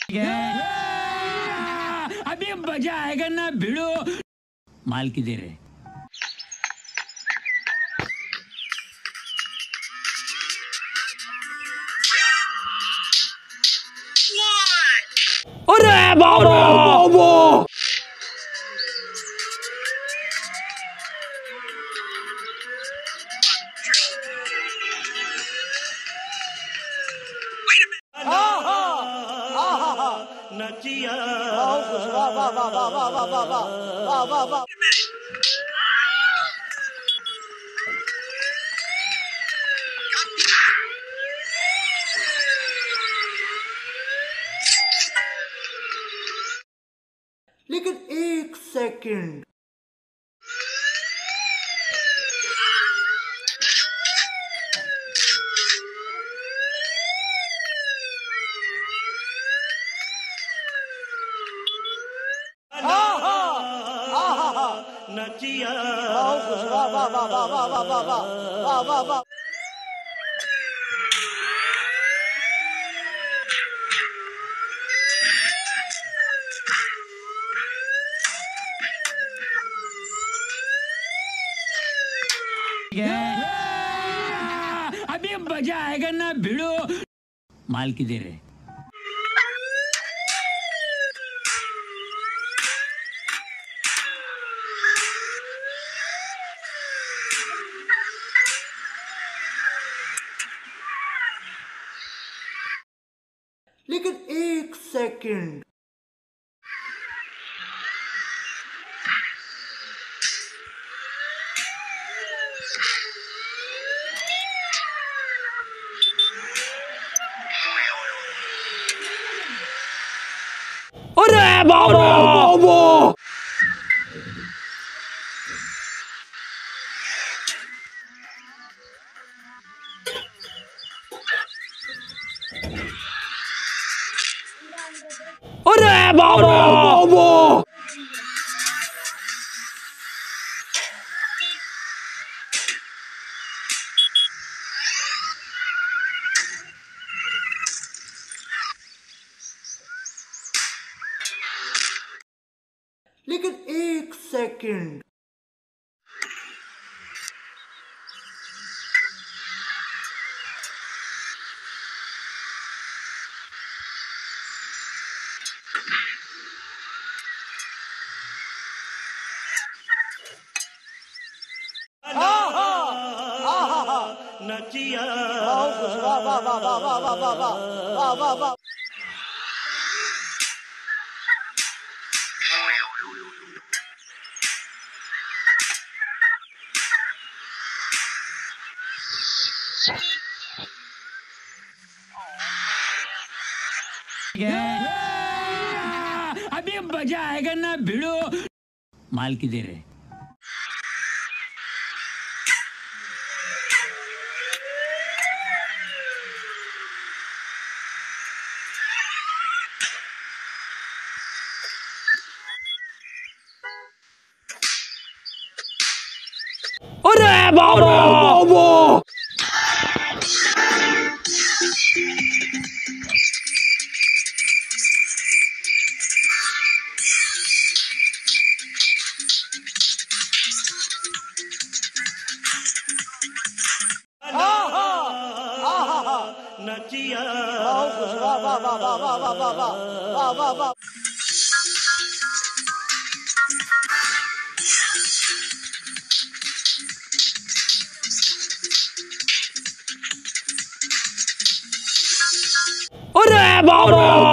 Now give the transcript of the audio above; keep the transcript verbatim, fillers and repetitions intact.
अभी मजा आएगा ना भिड़ो। माल की देर है। अरे बाबा! नचिया वाह वाह वाह वाह वाह वाह वाह वाह वाह वाह। लेकिन एक सेकंड, नचिया वाह वाह वाह वाह वाह वाह वाह वाह वाह वाह। अभी मजा आएगा ना भिड़ो। माल की देर है। लेकिन एक सेकंड, अरे बाबा! अरे बाबा! लेकिन एक सेकंड, नचिया वाह वाह वाह वाह वाह वाह वाह वाह वाह। अभी मजा आएगा ना भिड़ो। माल की देर है। अरे बाबा! नचिया वाह वाह वाह वाह वाह वाह वाह वाह वाह। अरे बाबा!